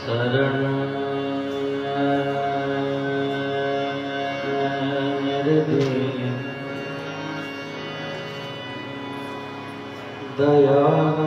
शरण मेरे दीन दया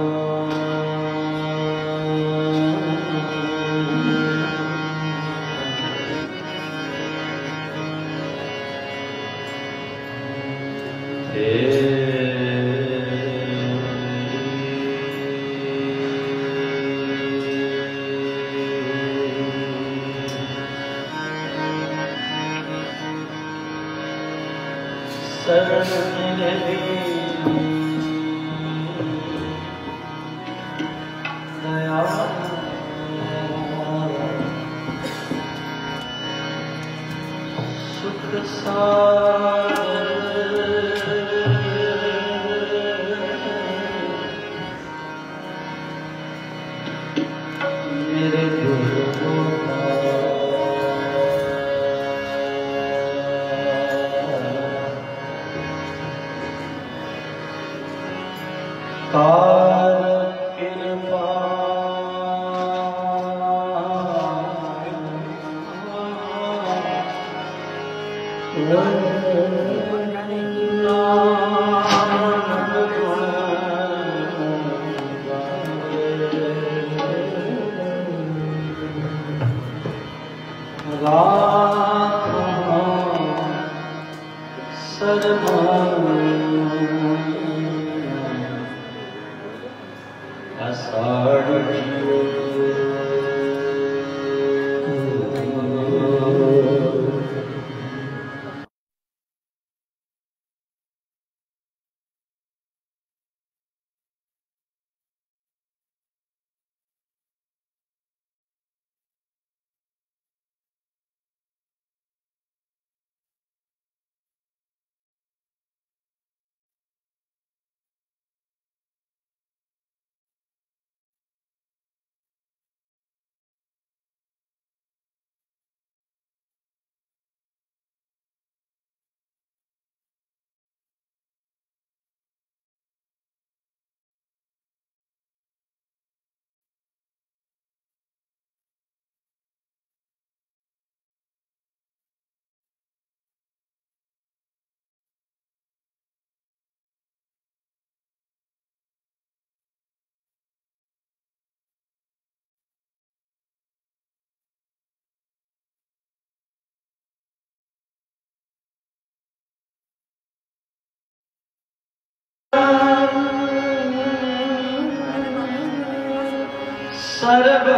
सर्व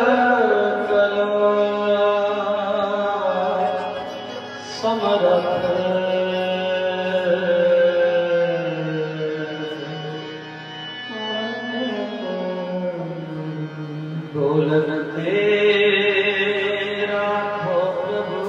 कला समरथ बोलन तेरा हो प्रभु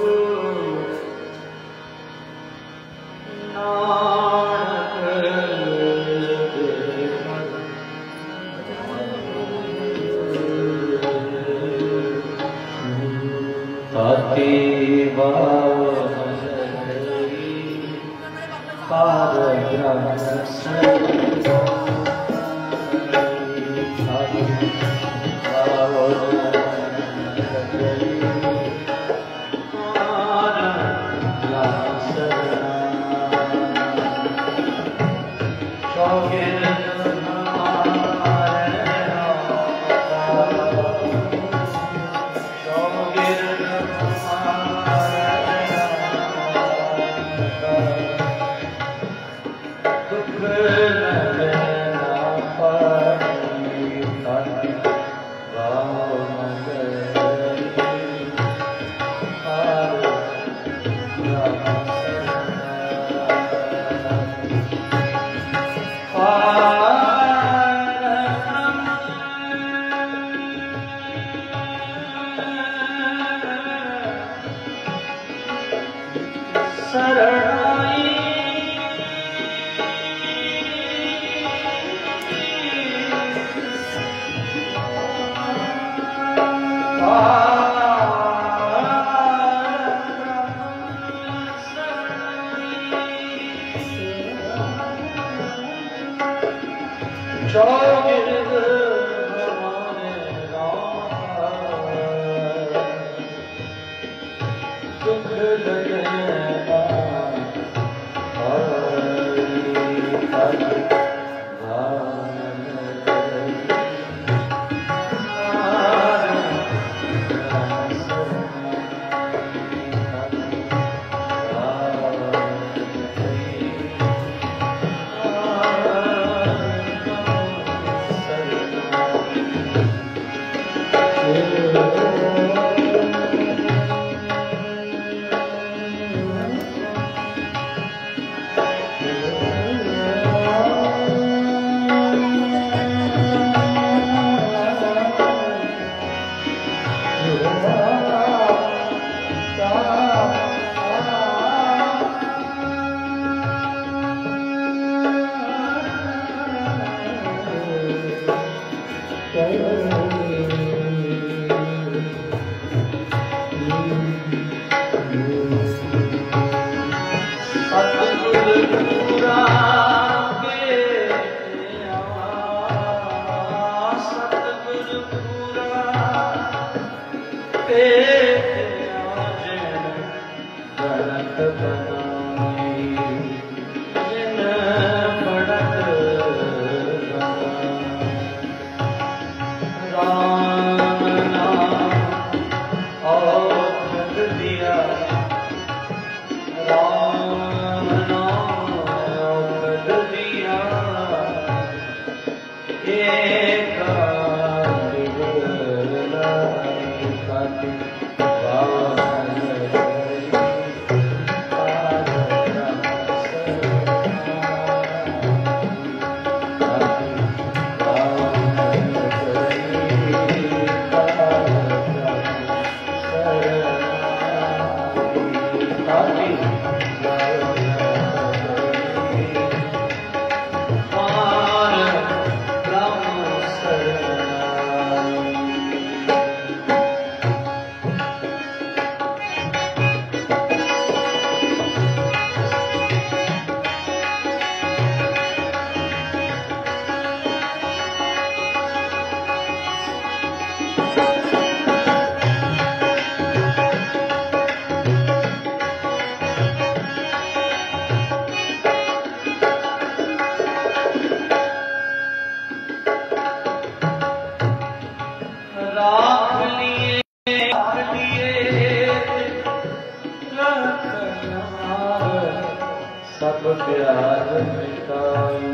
सब प्यार मिटाई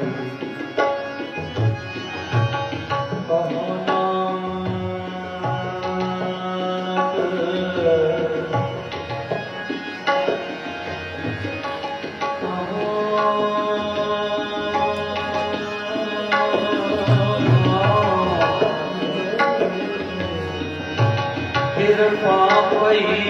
कहो कृपा पई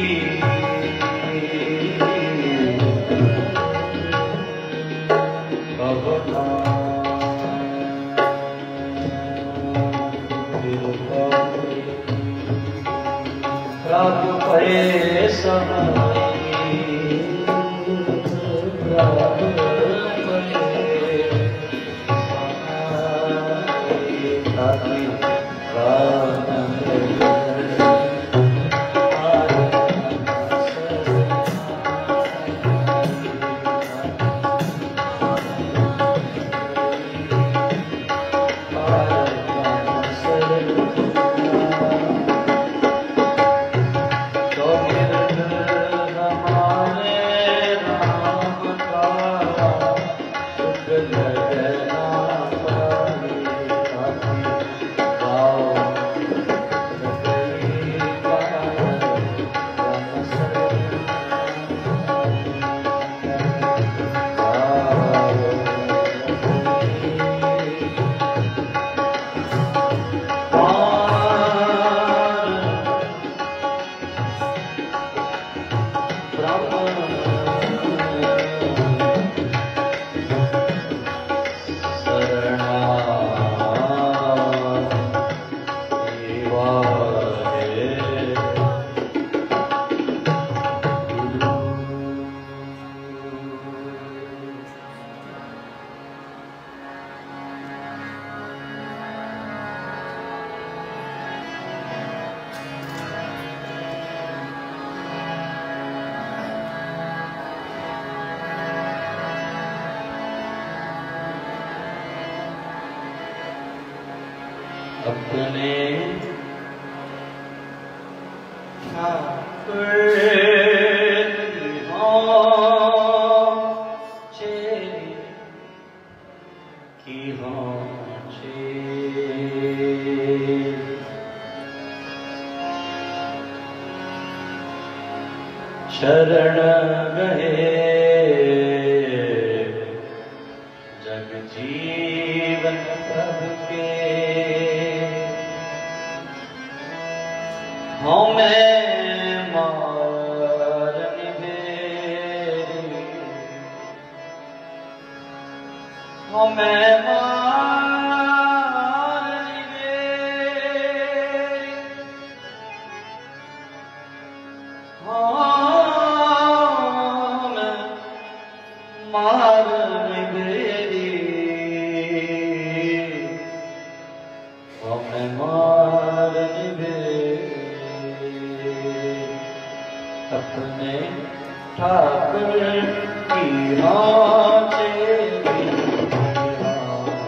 अपने ठाकुर की होंचे शरण गए जग जीवन प्रभु के हमें मारन बेरी हमें मारन बेरी हमें मारन बेरी हमें मारन बेरी अपने ठाकुर की हाथे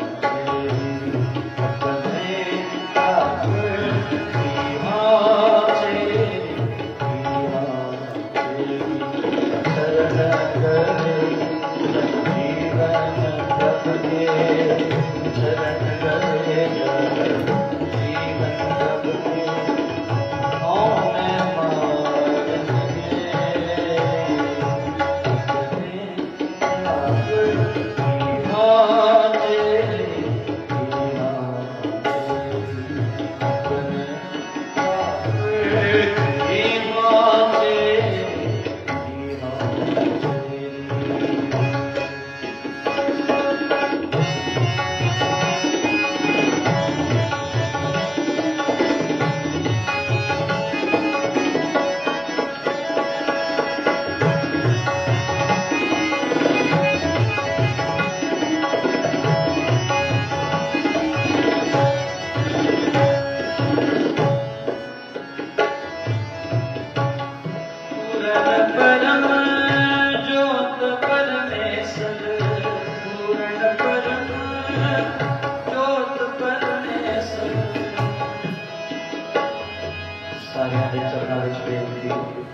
गुरुमुखियां के चरणों में बेनती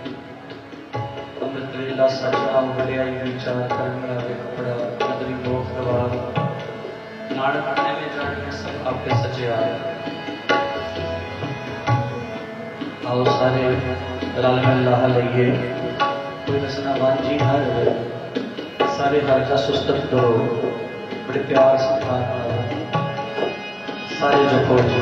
अमृत वेला सच नाम वलियाई विचार करना वे कपड़ा नदरी मोख दवार नानक ने में जानिए सब आपके सचिया आओ सारे रल मिला लइए कोई रसना वांझी हर सारे हर का सुस्तक करो बड़े प्यार सत्कार सारे जो खोज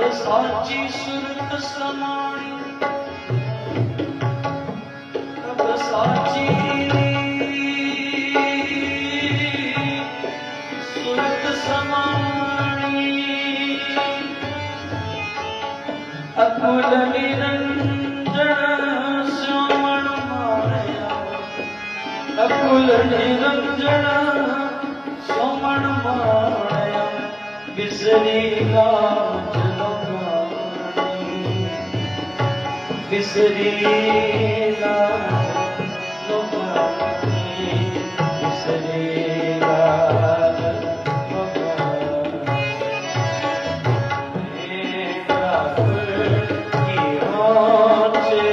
साची सुरत समाणी तब साची सुरत समाणी अकुल निरंजन श्यामण माया अकुल निरंजन श्यामण माया बिसरी लाज लगानी बिसरी लाज लगानी बिसरी लाज लगानी प्रभु की आँचे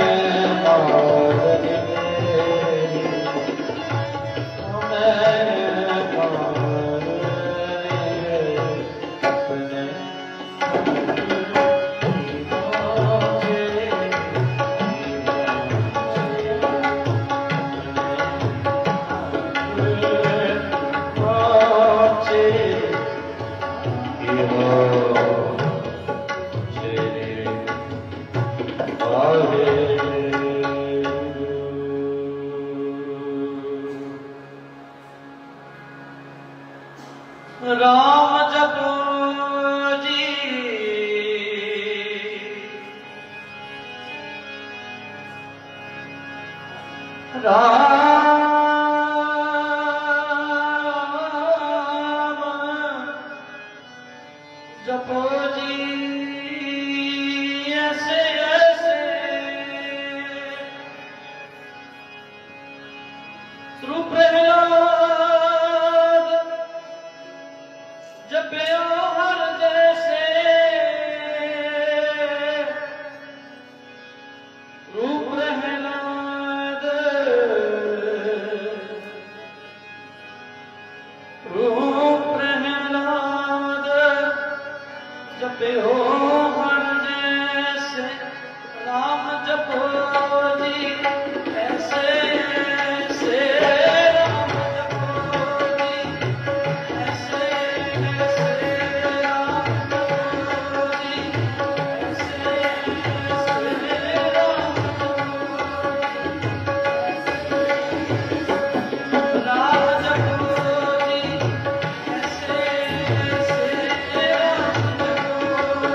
Amen. राम जपो जी राम जपो जी ऐसे ऐसे श्रु प्रहलाद जपयो हर जैसे श्रु प्रहलाद श्रु प्रहलाद जपयो हर जैसे राम जपो जी ऐसे ऐसे राम जपो जी ऐसे ऐसे राम जपो जी ऐसे ऐसे राम जपो जी ऐसे ऐसे राम जपो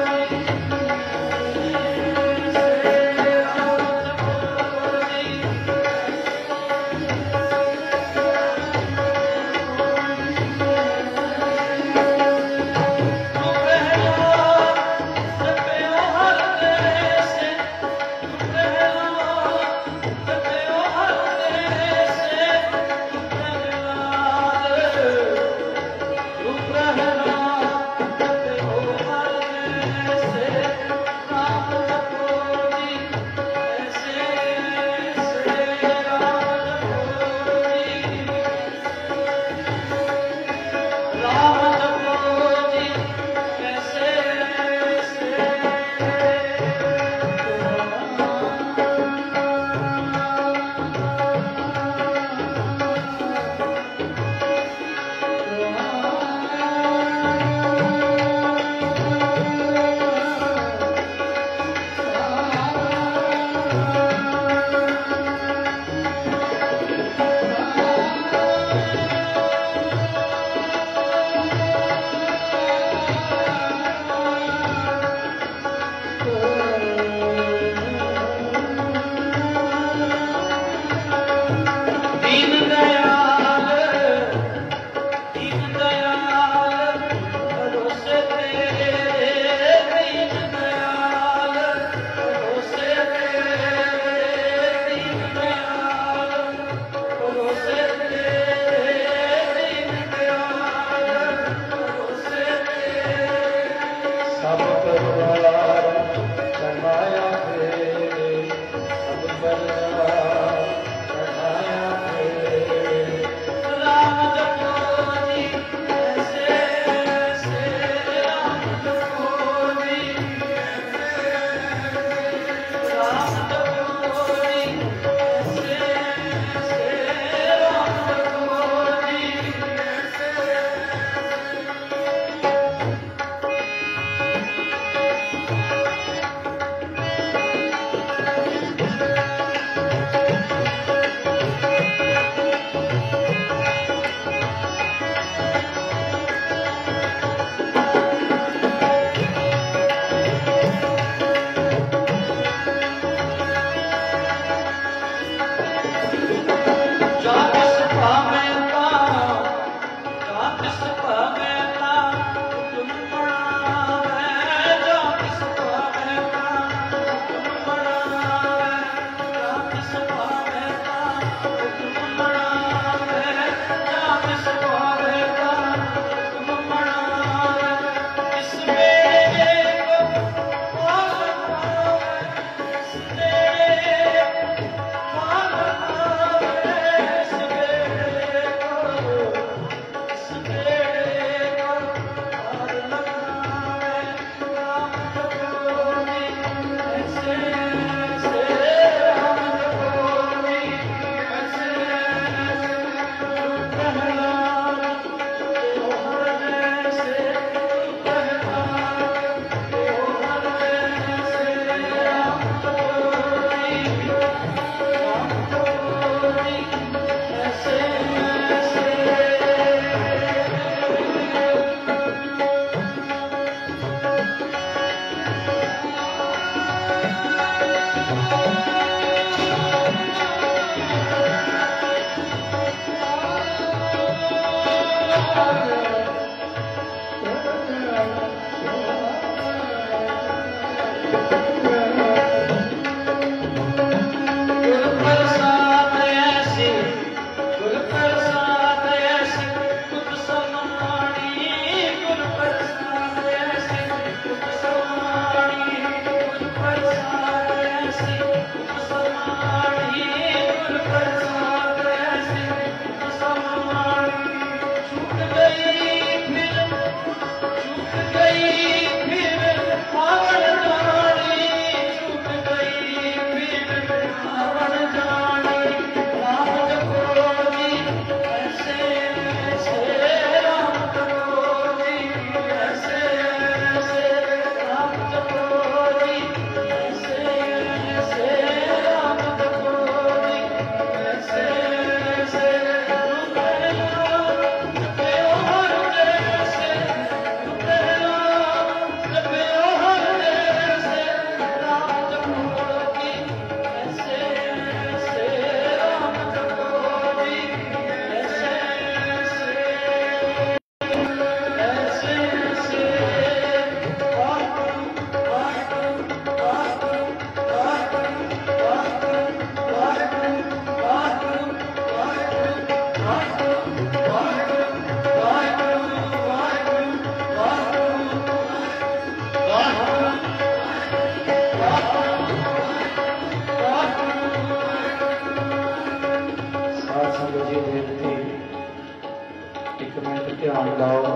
मिनट ध्यान लाओ।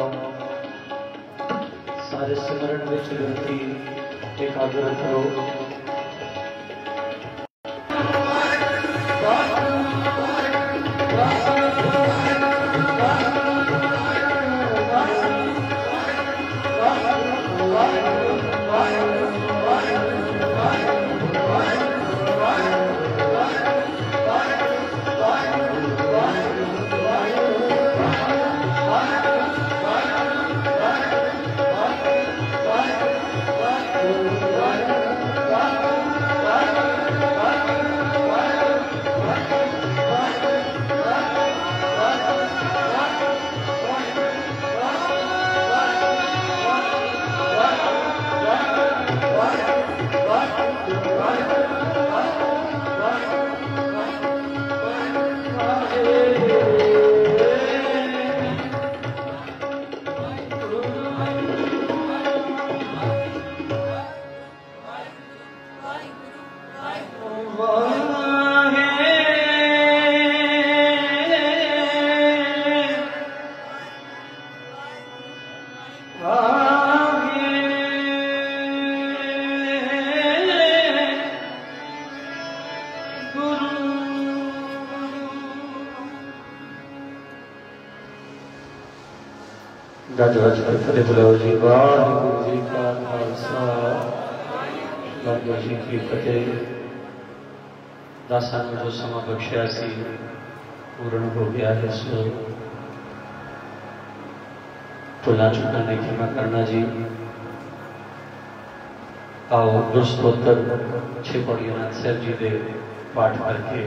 सारे सिमरन विच विनती एकाग्र करो। गज गज कर फतेह बुलाओ जी। वाहिगुरू जी का खालसा वाहिगुरू जी की फतेह। दासां नूं जो समा बख्शिया सी पूर्ण हो गया है। सो भुला चुका ने क्षमा करना जी। आओ गुरस्तोत्र 6 पौड़ियां नाथ साहब जी के पाठ करके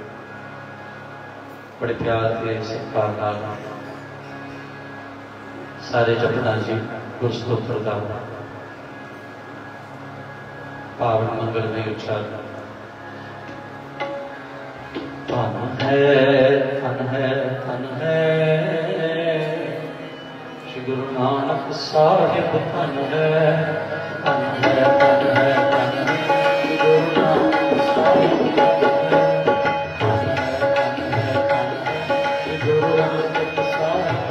बड़े प्यार के सत्कार नाल सारे जपना जी गुरस्तोत्र का पावन मंगलमय उच्चारण। धन है श्री गुरु नानक साहिब। धन है श्री गुरु नानक साहिब। श्री गुरु नानक साहिब।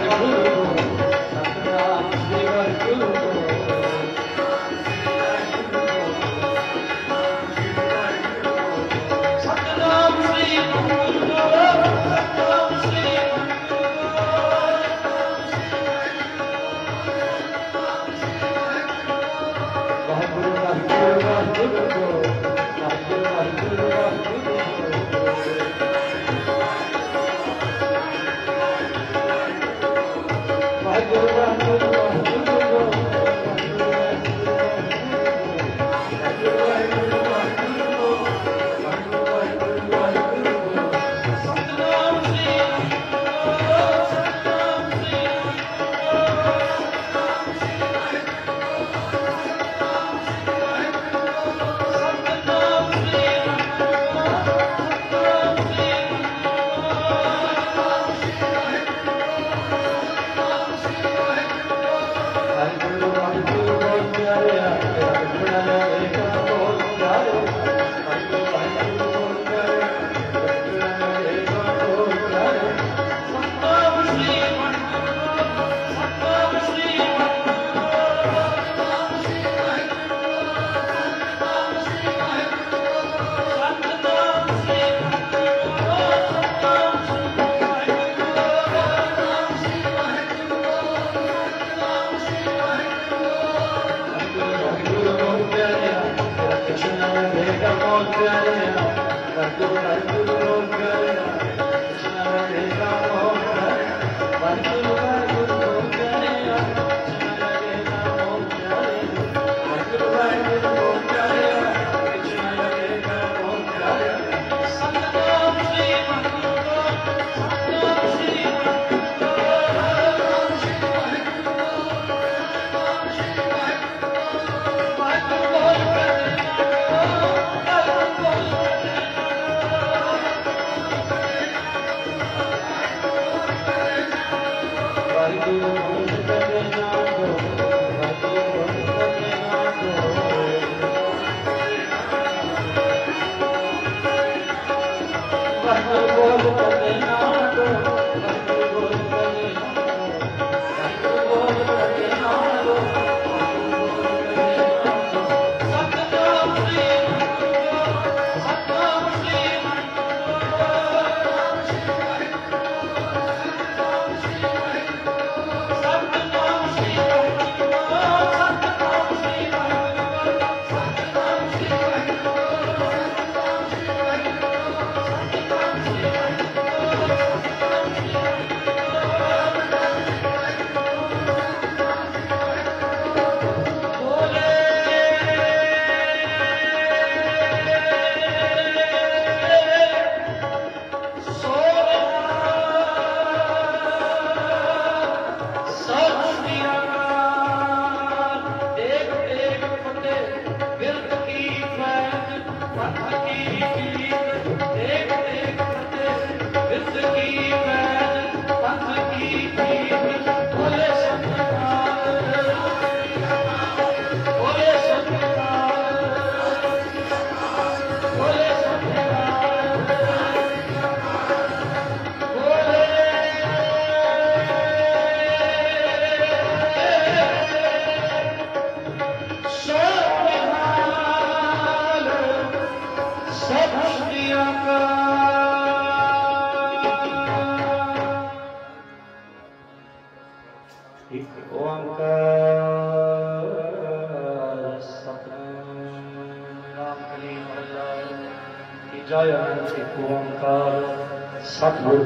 सतगुर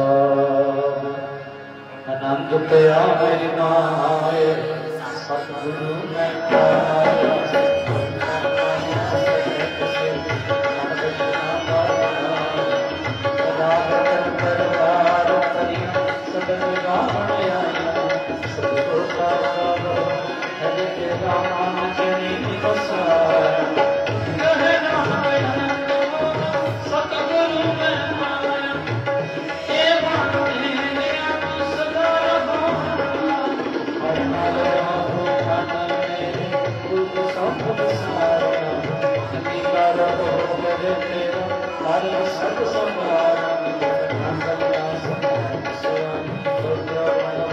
प्रसाद आनंद पिया मेरी नाय सतगुरु मैं सत संभार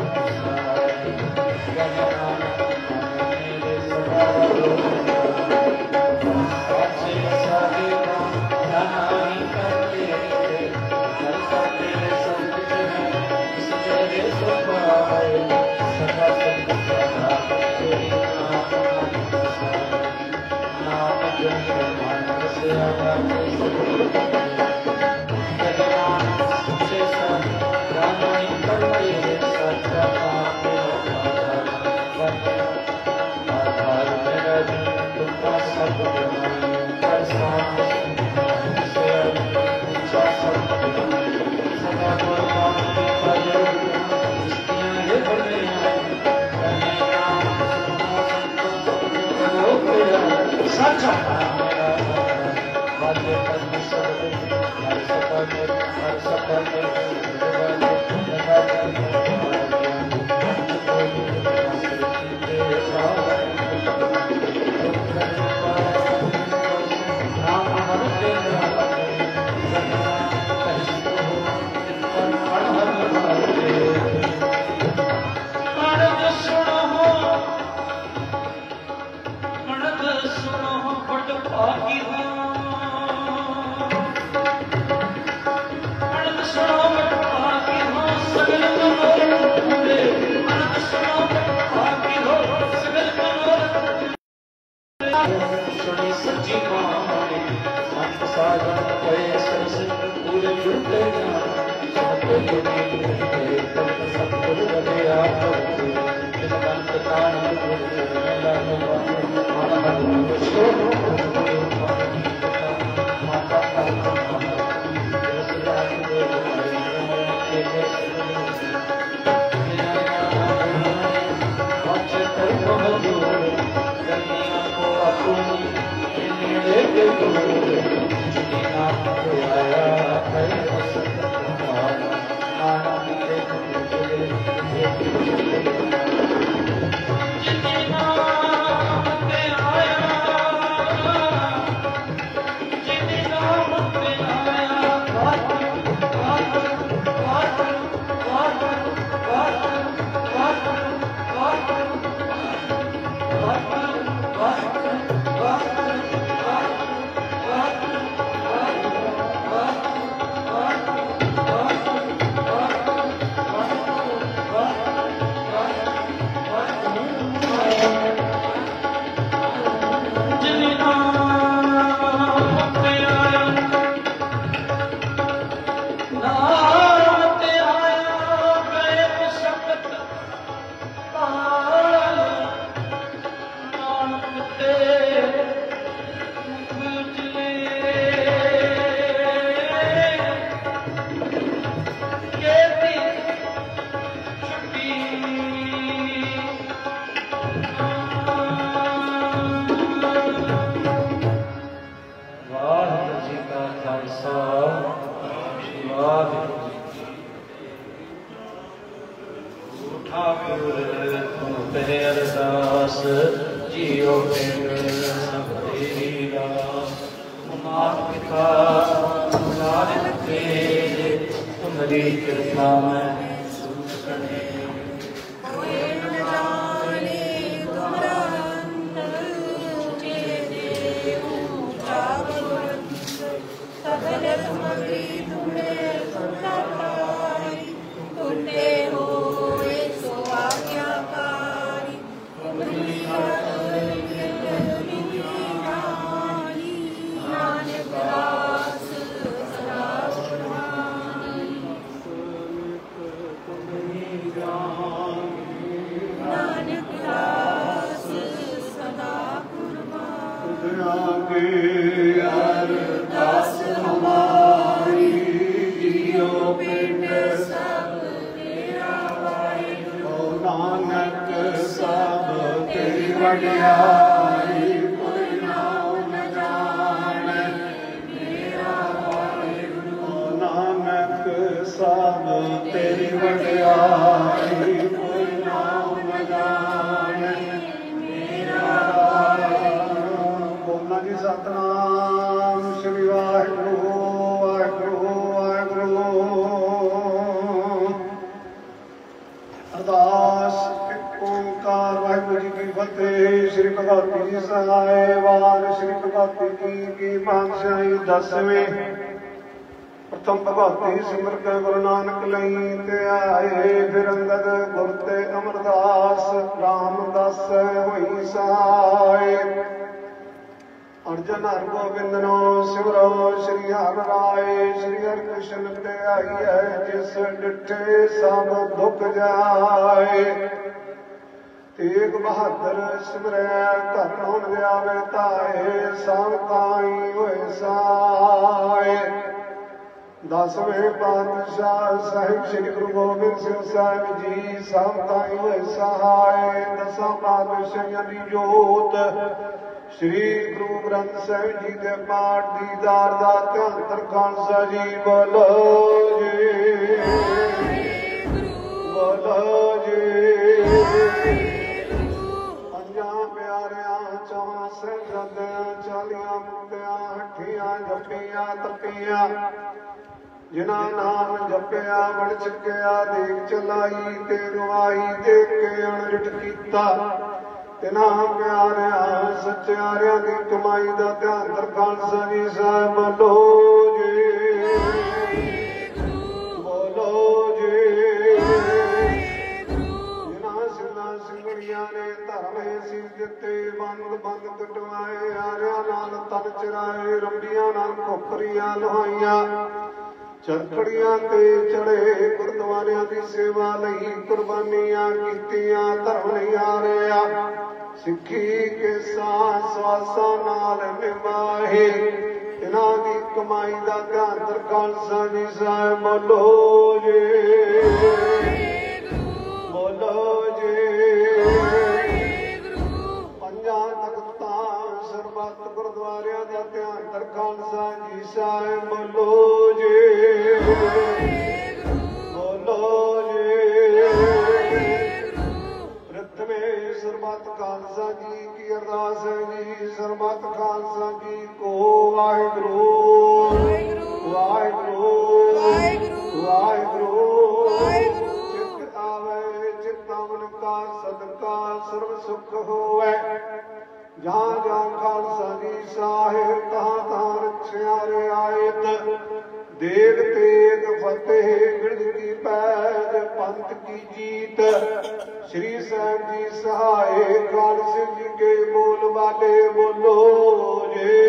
जी सहाय वार श्री भगवती जी की पातशाही 10वें प्रथम भगवती सिमर के गुरु नानक लई ते आए फिर अंगद गुर ते अमरदास रामदास होई सहाय अर्जन हर गोबिंद नो सिमरो श्री हर राय श्री हर कृष्ण ते आई है जिस डिठे सब दुख जाए तेग बहादुर सिमरै घर होन जावे ताए सब ताई होए सहाय 10वें पातशाह साहिब श्री गुरु गोबिंद सिंह साहिब जी सब ताई होए सहाय 10 पातशाहियां दी जोत श्री गुरु ग्रंथ साहिब जी के पाठ दीदार दा ध्यान खालसा जी बोलो जी बोलो जी जिना नाम जपिया बड़ चुकिया देख चलाई ते गवाई देख के अणरिठ कीता तिना प्यारिया सच्चारिया की कमाई का ध्यान खालसा जी साहब बोलो जी बोलो जी ने धर्म सी दिते बंद बंद कटवाए आरिया नाल तन चराए रंबिया नाल खोपरियां लुहाइया चरखड़ियां ते चढ़े गुरुद्वारियां दी सेवा लई कुर्बानियां कीतियां धर्म नहीं हारिया सिक्खी के सांस स्वासा नाल निभाए इन्हां दी कमाई दा ध्यान खालसा जी साहब बोलो जी बोलो जी सरबत गुरुद्वारिया का ध्यान खालसा जी साहब बोलो जी बोलो जी प्रथमे सरबत खालसा जी की अरदास है जी सरबत खालसा जी को वाहिगुरू वाहिगुरू वाहिगुरू चित आवे चितावन का सदका सर्व सुख होवे जहाँ जहाँ खालसा जी साहिब तहाँ तहाँ रक्षिया रियायत देग तेग फतेह गिरदी पैज पंथ की जीत श्री साहिब जी सहाय खालसे जी के बोल वाले बोलो जे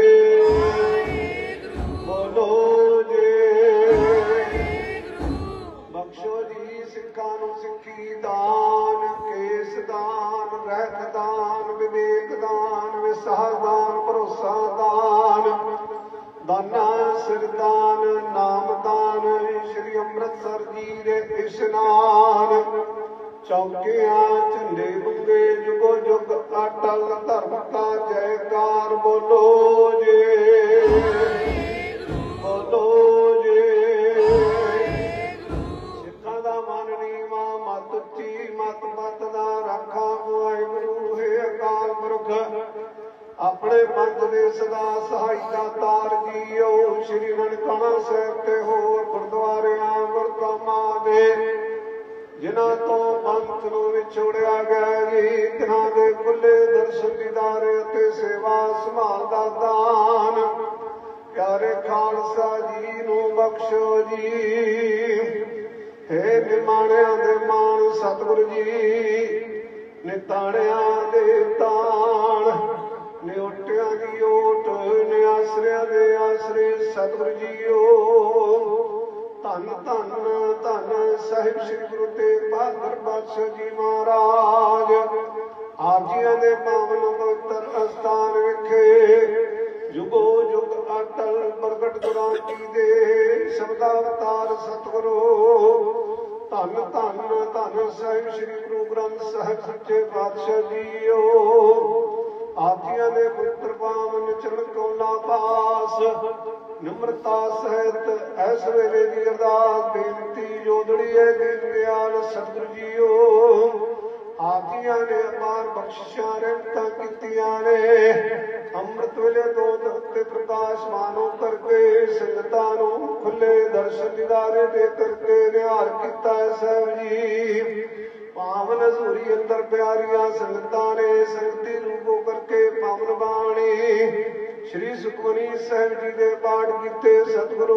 बोलो जे बख्शो जी सिखा नूं सिक्खी दान केस दान रहत दान विवेक दान विसाह दान भरोसा दान दाना सिरदान नाम दान श्री अमृतसर जी दे इशनान चौकियां झंडे बुंगे जुगो जुग अटल धर्म का जयकार बोलो जे बोलो जे सिखां दा मन नीवा मत उच्ची मत मत दा रखा वाहिगुरू है अकाल पुरख अपने पंथ दे सदा सहाई दा तार जीओ श्री ननकाना साहिब ते होर गुरुद्वारियां गुरधामां दे जिन्हां तो पंथ नूं विछोड़िया गया जी तिन्हां दे खुले दर्शन दीदारे ते सेवा संभाल दा दान प्यारे खालसा जी नूं बख्शो जी हे निमाणियां दे मान सतगुरु जी निताणियां दे ताण निओटियां दी ओट निआसरियां दे आसरे सतगुरु जीओ धन धन धन साहिब श्री गुरु तेग बहादुर पातशाह जी महाराज आप जियां दे पावन पवित्र अस्थान विखे जुगो जुग अटल प्रगट गुरां जी दे शब्दावतार सतगुरु धन धन धन साहिब श्री गुरु ग्रंथ साहिब सच्चे पातशाह जीओ आप जियां दे पुत्र पावन चरण कौला पास निम्रता सहित ऐस वेले दी अरदास बेनती जोदड़ी है दीन दयाल सतगुरु जीओ आप जियां ने अपार बख्शिशां रहमतां कीतियां ने अमृत वेले दो दत्ते प्रकाशमान करके संगतां नूं खुले दर्शन दीदारे दे करके निहाल कीता है साहिब जी पावन हजूरी अंदर प्यारिया संगतां ने संगती रूप करके पावन बाणी श्री सुखमनी साहिब जी दे पाठ कीते सतगुरु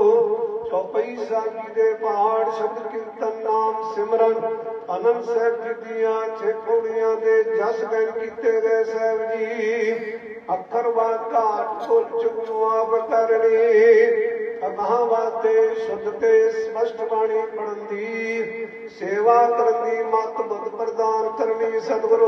चौपाई साहिब जी दे पाठ शब्द कीर्तन नाम सिमरन आनंद साहिब जी दियां 6 पौड़ियां दे जस गायन कीते गए साहिब जी अखर बात घाट को चुगनुआब करनी अगाहवाते शुद्धते स्पष्ट बाणी पढ़न दी सेवा करन दी मत बुद्ध प्रदान करनी सतगुरु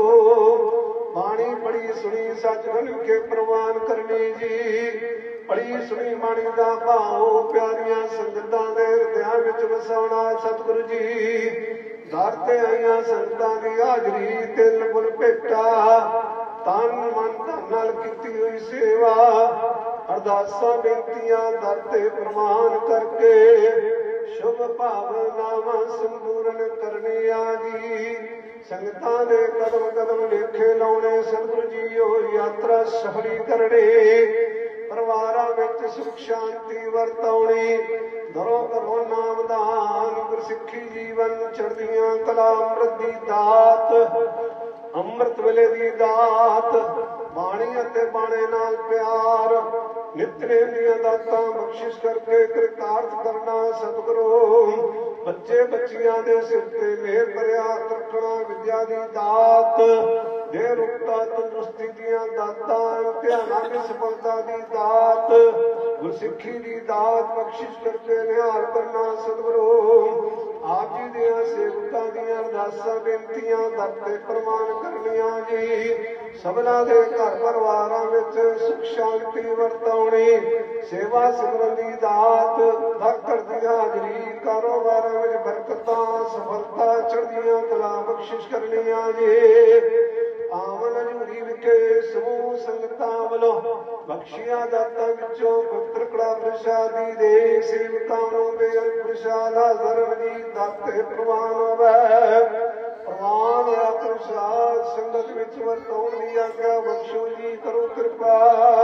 बाणी पढ़ी सुनी सचगुण के प्रवान करनी जी पढ़ी सुनी बाणी दा भाव प्यारियां संगतां दे हृदयां विच वसाउणा सतगुरु जी दर ते आईयां संगतां दी हाजरी तिल फुल भेटा तन मन धन नाल कीती हुई सेवा अरदासां बेनतियां दर ते प्रमाण करके शुभ भावनावां संपूर्ण करनी आजी संगतां दे कदम कदम लेखे लाउणे सतगुरु जीओ यात्रा सफली करनी परिवारां विच सुख शांति वरताउणी घरों घरों नामदान गुरसिੱਖੀ जीवन चढ़दियां कला अमृत दी दात अमृत वेले दी दात बाणी अते बाणे नाल प्यार नितनेम ਦੀਆਂ ਦਾਤਾਂ ਬਖਸ਼ਿਸ਼ ਕਰਕੇ ਕਿਰਤਾਰਥ ਕਰਨਾ ਸਤਿਗੁਰੂ ਬੱਚੇ ਬੱਚੀਆਂ ਦੇ ਸਿਰ ਤੇ ਮਿਹਰ ਭਰਿਆ ਰੱਖਣਾ ਵਿਦਿਆ ਦੀ ਦਾਤ ਦੇ ਰੁਕਤਾ ਤੰਦਰੁਸਤੀ ਦੀਆਂ ਦਾਤਾਂ ਇਮਤਿਹਾਨਾਂ ਦੀ ਸਫਲਤਾ ਦੀ ਦਾਤ ਗੁਰਸਿੱਖੀ ਦੀ ਦਾਤ ਬਖਸ਼ਿਸ਼ ਕਰਕੇ ਨਿਹਾਲ ਕਰਨਾ ਸਤਿਗੁਰੂ ਆਪ ਜੀ ਦੇ ਸੇਵਕਾਂ ਦੀਆਂ ਅਰਦਾਸਾਂ ਬੇਨਤੀਆਂ ਦਰ ਤੇ ਪ੍ਰਮਾਨ ਕਰਨੀਆਂ ਜੀ ਸਭਨਾ ਦੇ ਘਰ ਪਰਿਵਾਰਾਂ ਵਿੱਚ ਸੁਖ ਸ਼ਾਂਤੀ ਵਰਤਾਉਣੀ ਸੇਵਾ ਸਿਮਰਨ ਦੀ ਦਾਤ ਭਗਤ ਦੀ ਹਾਜ਼ਰੀ ਕਾਰੋਬਾਰਾਂ ਵਿੱਚ ਬਰਕਤਾਂ ਸਫਲਤਾ ਚੜ੍ਹਦੀਆਂ ਕਲਾ ਬਖਸ਼ਿਸ਼ ਕਰਨੀਆਂ ਜੀ ਆਮਨ ਹਜ਼ੂਰੀ ਵਿਖੇ ਸਮੂਹ ਸੰਗਤਾਂ ਵੱਲੋਂ ਬਖਸ਼ੀਆਂ ਦਾਤਾਂ ਵਿੱਚੋਂ ਪਵਿੱਤਰ ਕੜਾ ਪ੍ਰਸ਼ਾਦੀ ਦੇ ਸੇਵਕਾਂ ਨੂੰ ਬੇਅੰਤ ਪ੍ਰਸ਼ਾਦ ਹਾਜ਼ਰ ਜੀ ਦਰ ਤੇ ਪ੍ਰਵਾਨ ਹੋਵੇ ਪ੍ਰਵਾਨ ਹੋਇਆ ਪ੍ਰਸ਼ਾਦ ਸੰਗਤ ਵਿੱਚ ਵਰਤਾਉਣ ਦੀ ਆਗਿਆ ਬਖਸ਼ੋ ਜੀ ਕਰੋ ਕਿਰਪਾ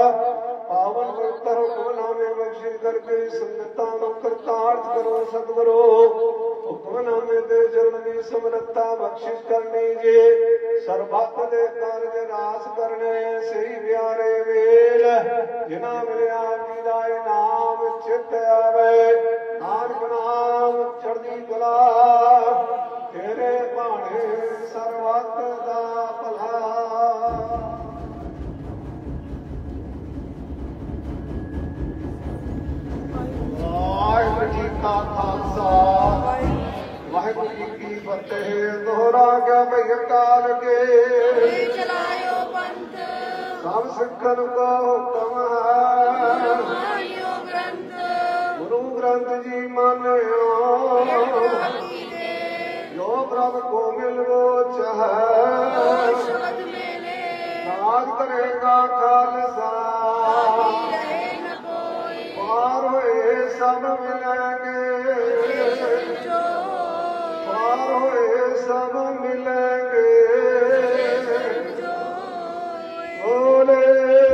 ਪਾਵਨ ਪਵਿੱਤਰ ਹੁਕਮਨਾਮੇ ਬਖਸ਼ਿਸ਼ ਕਰਕੇ ਸੰਗਤਾਂ ਨੂੰ ਕਰਤਾਰਥ ਕਰੋ ਸਤਿਗੁਰੂ ਹੁਕਮਨਾਮੇ ਦੇ ਚਰਨ ਦੀ ਸਮਰੱਥਾ ਬਖਸ਼ਿਸ਼ ਕਰਨੀ ਜੀ ਸਰਬੱਤ ਦੇ ਕਾਰਜ ਰਾਸ ਕਰਨੇ ਸਹੀ ਪਿਆਰੇ ਵੇਲ ਜਿਨ੍ਹਾਂ ਮਿਲਿਆ ਜੀ ਦਾ ਨਾਮ ਚਿਤ ਆਵੇ ਨਾਨਕ ਨਾਮ ਚੜ੍ਹਦੀ ਕਲਾ ਤੇਰੇ ਭਾਣੇ ਸਰਬੱਤ ਦਾ ਭਲਾ ਵਾਹਿਗੁਰੂ ਜੀ ਕਾ ਖਾਲਸਾ ਵਾਹਿਗੁਰੂ ਜੀ ਕੀ ਫਤਿਹ ਦੋਹਰਾ ਗਿਆ ਭਈ ਅਕਾਲ ਕੇ ਚਲਾਇਓ ਪੰਥ ਸਭ ਸਿੱਖਨ ਕੋ ਹੁਕਮ ਹੈ ਗੁਰੂ ਗ੍ਰੰਥ ਜੀ ਮਾਨਿਓ ਜੋ ਪ੍ਰਭ ਕੋ ਮਿਲਵੋ ਚਾਹੈ ਨਾਦ ਕਰੇਗਾ ਖਾਲਸਾ ਪਾਰ ਹੋਏ ਸਭ ਮਿਲਾਂਗੇ ਪਾਰ ਹੋਏ ਸਭ ਮਿਲਾਂਗੇ ਬੋਲੇ